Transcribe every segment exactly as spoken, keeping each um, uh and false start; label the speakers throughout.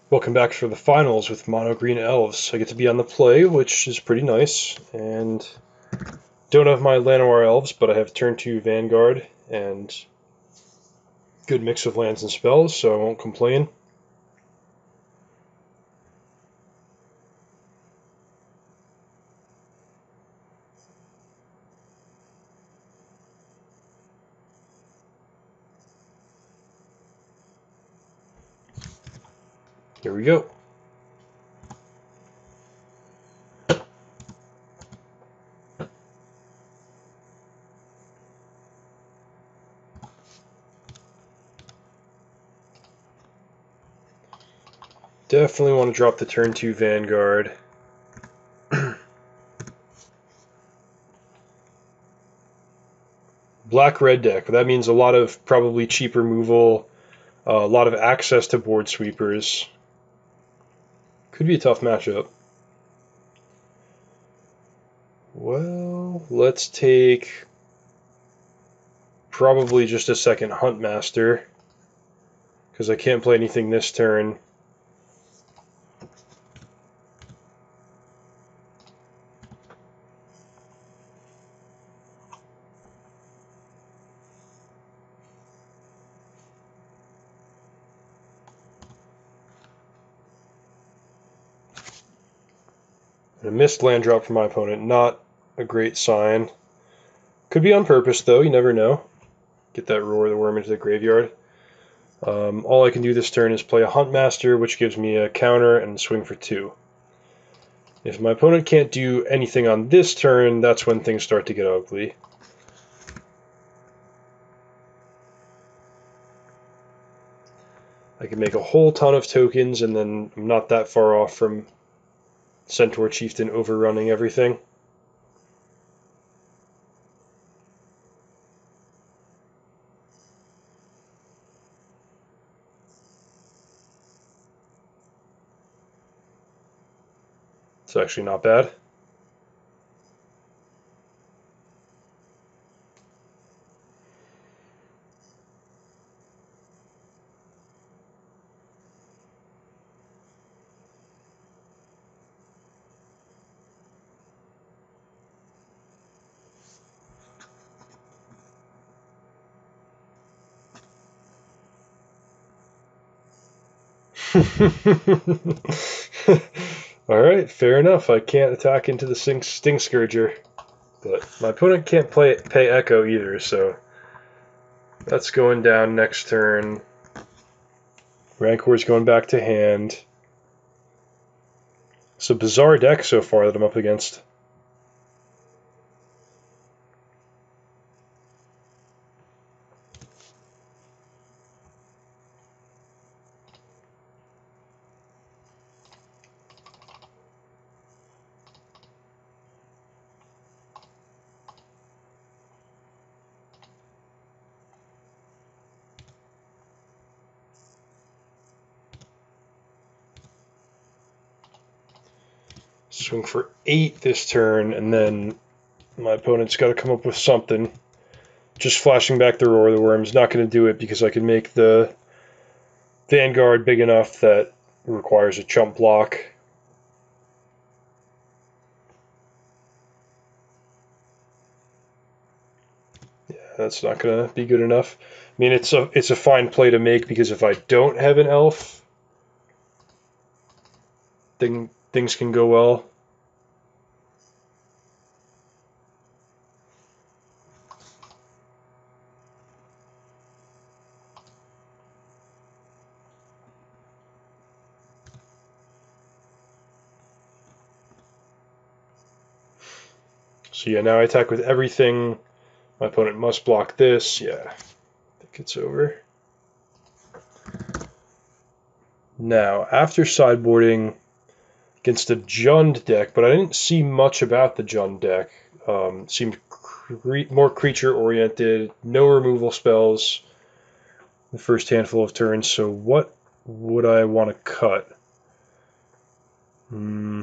Speaker 1: Welcome back for the finals with Mono Green Elves. I get to be on the play, which is pretty nice, and don't have my Llanowar Elves, but I have turn two Vanguard and good mix of lands and spells, so I won't complain. Here we go. Definitely want to drop the turn two Vanguard. Black-red deck. That means a lot of probably cheap removal, uh, a lot of access to board sweepers. Could be a tough matchup. Well, let's take probably just a second Huntmaster, because I can't play anything this turn. A missed land drop from my opponent, not a great sign. Could be on purpose, though, you never know. Get that Roar of the Worm into the graveyard. Um, all I can do this turn is play a Huntmaster, which gives me a counter and swing for two. If my opponent can't do anything on this turn, that's when things start to get ugly. I can make a whole ton of tokens, and then I'm not that far off from Centaur Chieftain overrunning everything. It's actually not bad. Alright, fair enough. I can't attack into the Sting, Sting Scourger. But my opponent can't play pay Echo either, so that's going down next turn. Rancor's going back to hand. It's a bizarre deck so far that I'm up against. Swing for eight this turn, and then my opponent's got to come up with something. Just flashing back the Roar of the Worm is not going to do it because I can make the Vanguard big enough that requires a chump block. Yeah, that's not going to be good enough. I mean, it's a it's a fine play to make because if I don't have an elf, thing things can go well. So yeah, now I attack with everything. My opponent must block this. Yeah, I think it's over. Now, after sideboarding against a Jund deck, but I didn't see much about the Jund deck. Um, seemed cre more creature-oriented, no removal spells the first handful of turns, so what would I want to cut? Hmm.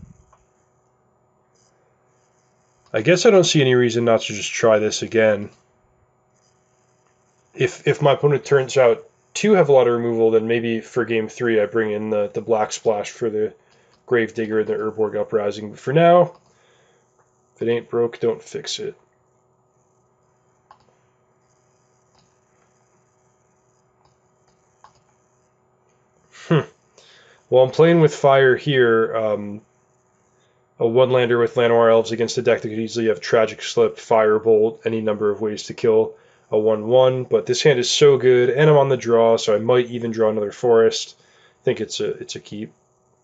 Speaker 1: I guess I don't see any reason not to just try this again. If if my opponent turns out two have a lot of removal, then maybe for game three I bring in the, the Black Splash for the Gravedigger and the Urborg Uprising. But for now, if it ain't broke, don't fix it. Hmm. Well, I'm playing with fire here. Um, a one-lander with Llanowar Elves against a deck that could easily have Tragic Slip, Firebolt, any number of ways to kill a one one. But this hand is so good, and I'm on the draw, so I might even draw another Forest. I think it's a it's a keep.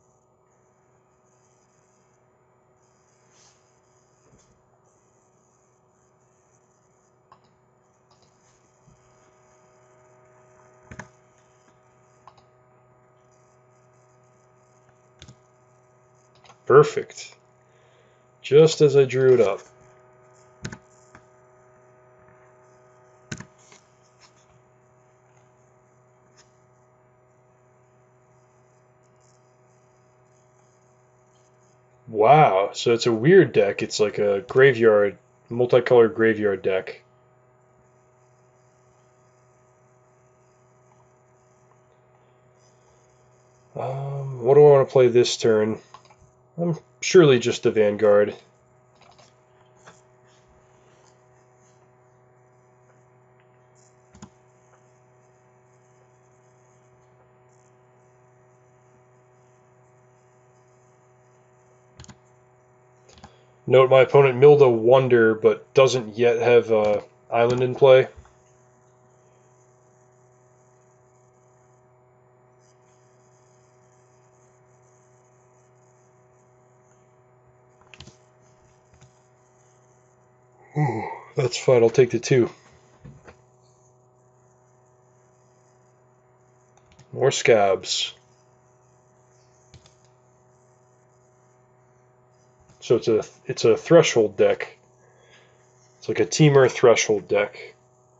Speaker 1: Perfect. Just as I drew it up. Wow, so it's a weird deck. It's like a graveyard, multicolored graveyard deck. Um, what do I want to play this turn? I'm surely just a Vanguard. Note my opponent milled a Wonder, but doesn't yet have uh, Island in play. Ooh, that's fine, I'll take the two. More Scabs. So it's a it's a Threshold deck. It's like a Teamer Threshold deck.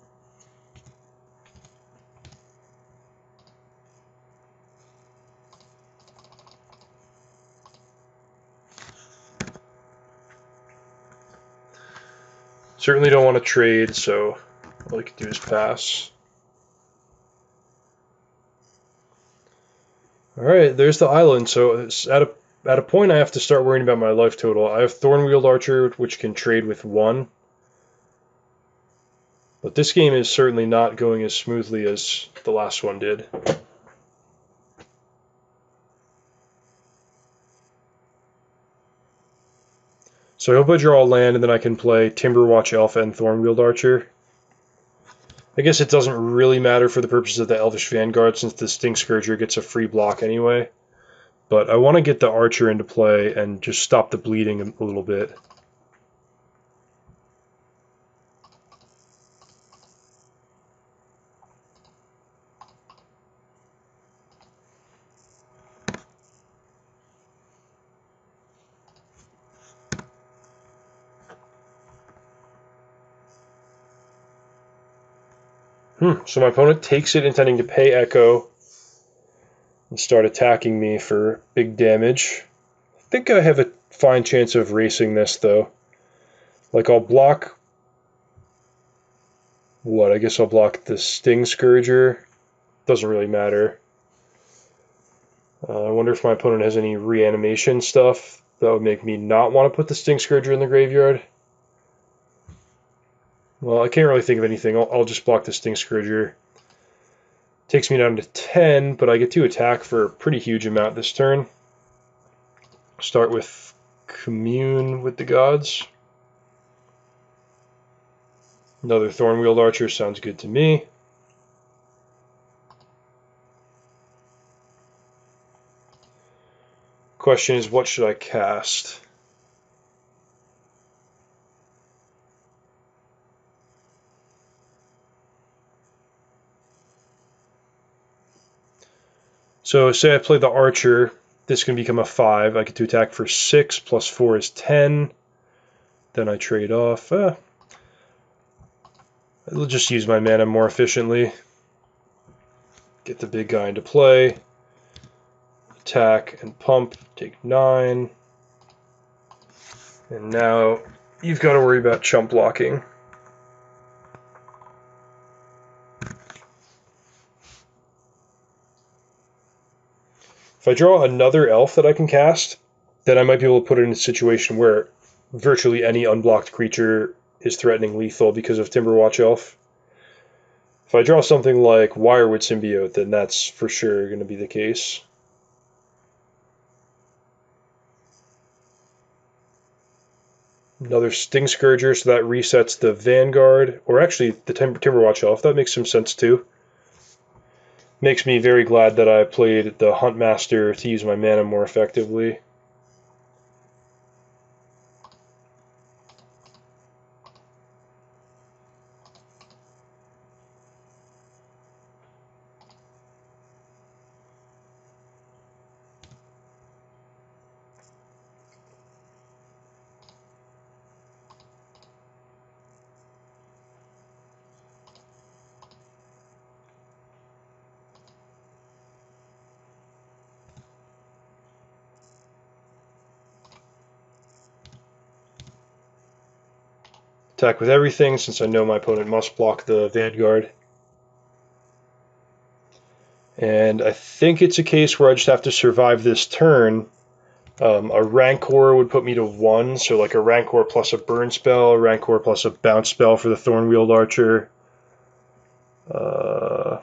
Speaker 1: Certainly don't want to trade, so all I can do is pass. Alright, there's the island. So it's at a at a point I have to start worrying about my life total. I have Thorn-Wheeled Archer, which can trade with one. But this game is certainly not going as smoothly as the last one did. So I hope I draw a land and then I can play Timberwatch Elf and Thorn-Wheeled Archer. I guess it doesn't really matter for the purposes of the Elvish Vanguard since the Sting Scourger gets a free block anyway. But I want to get the Archer into play and just stop the bleeding a little bit. Hmm, so my opponent takes it intending to pay Echo and start attacking me for big damage. I think I have a fine chance of racing this, though. Like, I'll block... What? I guess I'll block the Sting Scourger. Doesn't really matter. Uh, I wonder if my opponent has any reanimation stuff that would make me not want to put the Sting Scourger in the graveyard. Well, I can't really think of anything. I'll, I'll just block the Sting Scourger. Takes me down to ten, but I get to attack for a pretty huge amount this turn. Start with Commune with the Gods. Another Thorn-Wheeled Archer sounds good to me. Question is, what should I cast? So say I play the Archer, this can become a five. I get to attack for six, plus four is ten. Then I trade off. Uh, I'll just use my mana more efficiently. Get the big guy into play. Attack and pump, take nine. And now you've got to worry about chump blocking. If I draw another elf that I can cast, then I might be able to put it in a situation where virtually any unblocked creature is threatening lethal because of Timberwatch Elf. If I draw something like Wirewood Symbiote, then that's for sure going to be the case. Another Sting Scourger, so that resets the Vanguard, or actually the Tim Timberwatch Elf. That makes some sense too. Makes me very glad that I played the Huntmaster to use my mana more effectively. Attack with everything, since I know my opponent must block the Vanguard. And I think it's a case where I just have to survive this turn. Um, a Rancor would put me to one, so like a Rancor plus a burn spell, a Rancor plus a bounce spell for the Thornwield Archer. Uh,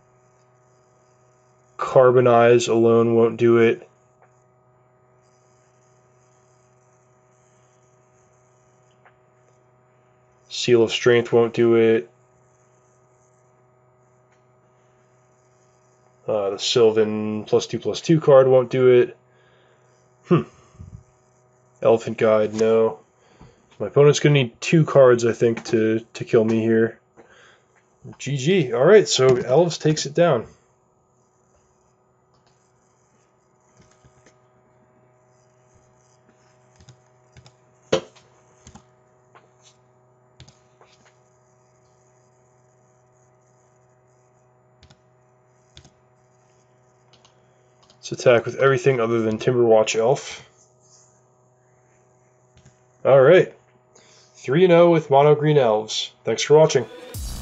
Speaker 1: Carbonize alone won't do it. Seal of Strength won't do it. Uh, the Sylvan plus two plus two card won't do it. Hmm. Elephant Guide, no. My opponent's going to need two cards, I think, to, to kill me here. G G. Alright, so Elves takes it down. Let's attack with everything other than Timberwatch Elf. Alright. three and oh with Mono Green Elves. Thanks for watching.